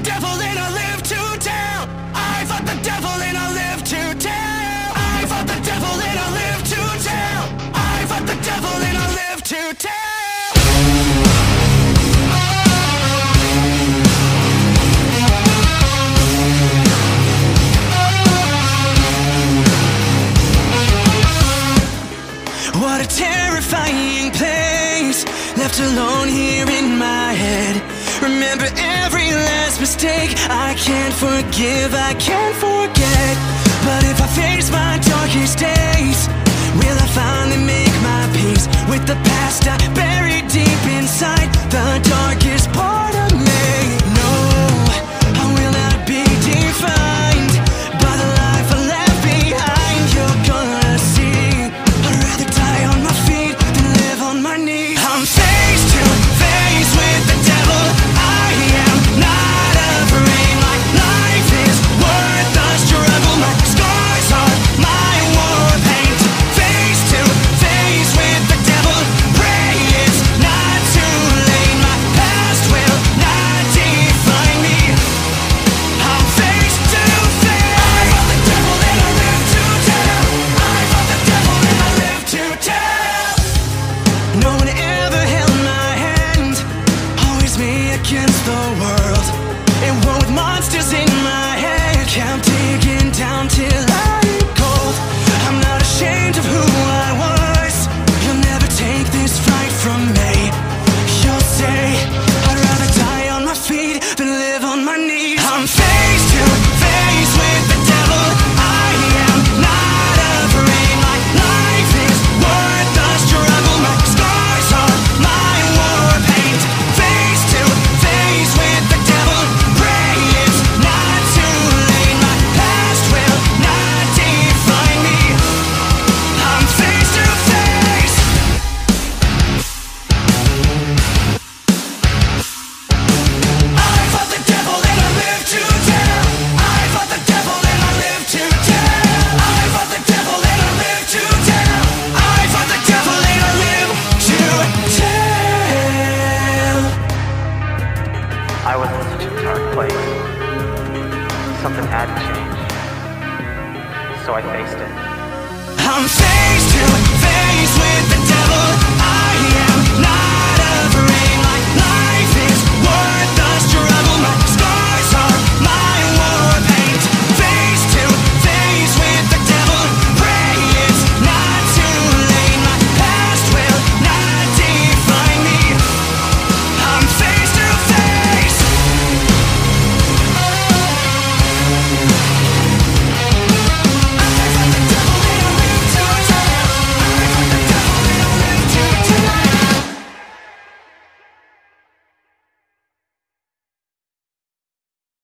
devil and I live to tell. I fought the devil and I live to tell. I fought the devil and I live to tell. I fought the devil and I live to tell. What a terrifying place, left alone here in my head. Remember every last mistake. I can't forgive, I can't forget. But if I face my darkest days, will I finally make my peace with the past I buried deep inside the darkest part of me? No, I will not be defined by the life I left behind. You're gonna see, I'd rather die on my feet than live on my knees. I'm face to face with the devil. I am not afraid. My life is worth the struggle. My scars are my war paint. Face to face with the devil. Pray it's not too late. My past will not define me. I'm face to face. I fought the devil and I live to tell. I fought the devil and I live to tell. No one ever held my hand, always me against the world. And one with monsters in my head, kept digging down till I get cold. I'm not ashamed of who I was. You'll never take this fight from me. You'll say I'd rather die on my feet than live on my knees. I'm face to face with the devil. I am not afraid. My life is worth the struggle. My scars are my war paint. Face to face with the devil. Pray it's not too late. My past will not define me. I'm face to face. I fought the devil and I live to tell. I fought the devil and I live to tell. I fought the devil and I live to tell. I fought the devil and I live to tell. I was in such a dark place. Something had to change. So I faced it. I'm face to face with the devil. I am not